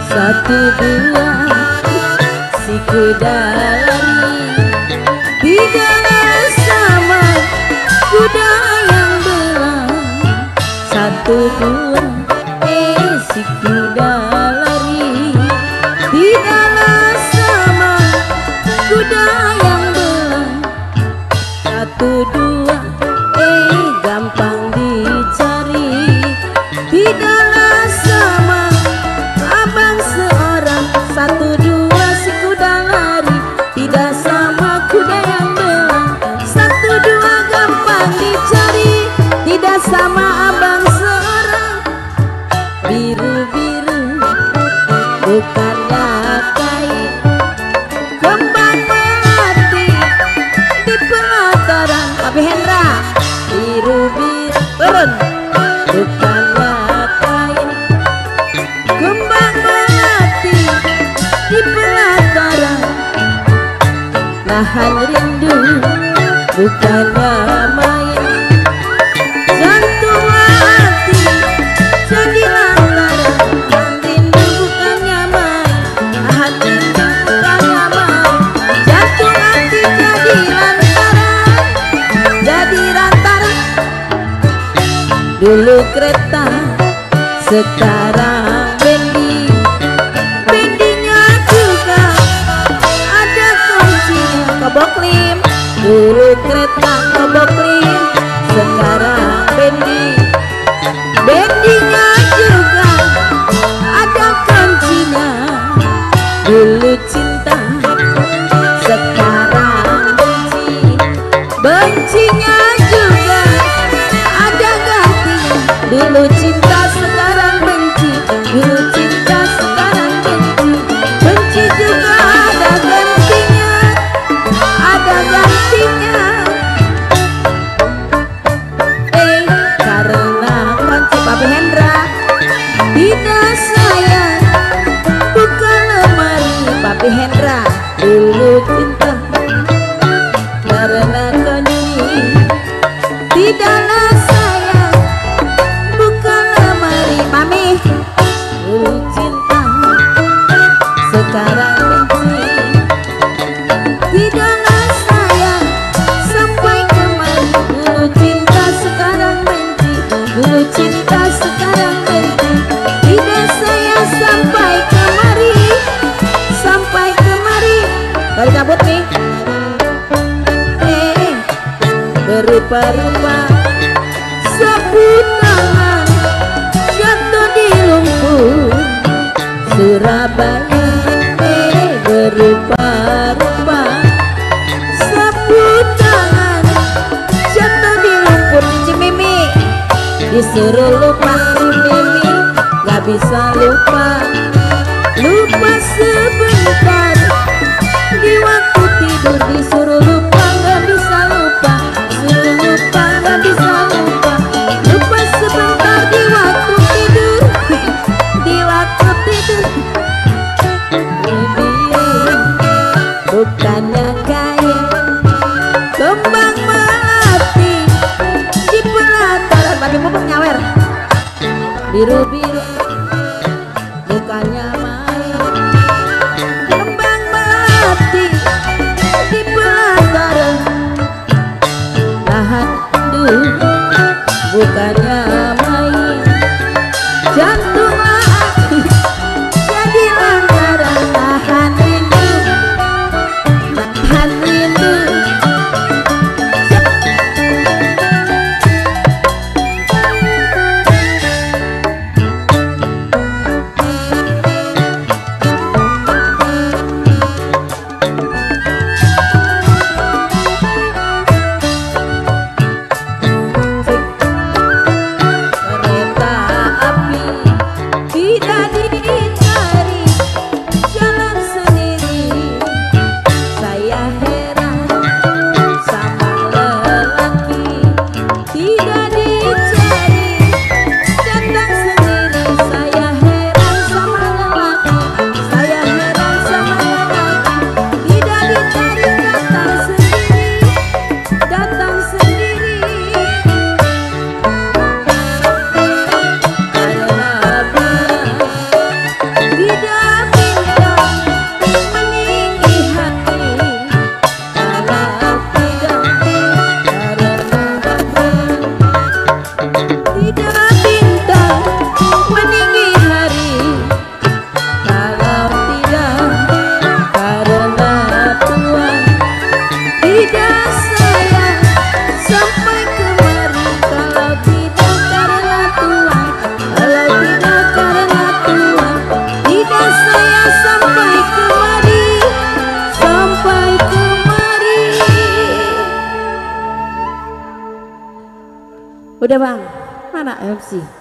Satu dua si kuda lari, tidak sama kuda yang belang. Satu dua si kuda lari, tidaklah sama kuda yang belang. Satu dua gampang dicari, tidaklah sama abang seorang. Satu dua si kuda lari, tidak sama kuda yang belang. Satu dua gampang dicari, tidak sama abang seorang. Biru-biru bukannya kain, kembang melati di pelataran. Papi Hendra, biru-biru turun bukannya kain, kembang melati di pelataran. Lahan rindu bukannya main, jantung hati jadi lantaran. Lahan rindu bukannya main, lahan rindu bukannya main, jantung hati jadi lantaran, jadi lantaran. Dulu kereta, sekarang bendi, bendinya juga ada kuncinya. Koboklim, dulu kereta koboklim, sekarang bendi, bendinya juga ada kuncinya. Dulu cinta, sekarang benci, bencinya juga ada gantinya. Dulu cinta sekarang benci, dulu cinta sekarang benci, benci juga ada gantinya, ada gantinya. Karena kunci Papi Hendra, tidak sayang buka lemari. Papi Hendra dulu cinta, karena kunci tidaklah sayang buka lemari. Mami dulu cinta, sekarang benci, tidaklah sayang sampai kemari. Dulu cinta sekarang benci, dulu cinta sekarang benci, tidak sayang sampai kemari, sampai kemari. Balik cabut nih. Berupa-rupa sapu tangan jatuh di lumpur Surabaya. Berupa-rupa sapu tangan jatuh di lumpur. Cici Mimi disuruh lupa, si Mimi gak bisa lupa. Lupa sebentar di waktu tidur, disuruh lupa gak bisa lupa. Suruh lupa gak bisa lupa. Lupa sebentar di waktu tidur, di waktu tidur. Bukannya kain, kembang melati di pelataran. Papi Pupuk nyawer, biru-biru bukannya main, Udah bang, mana MC?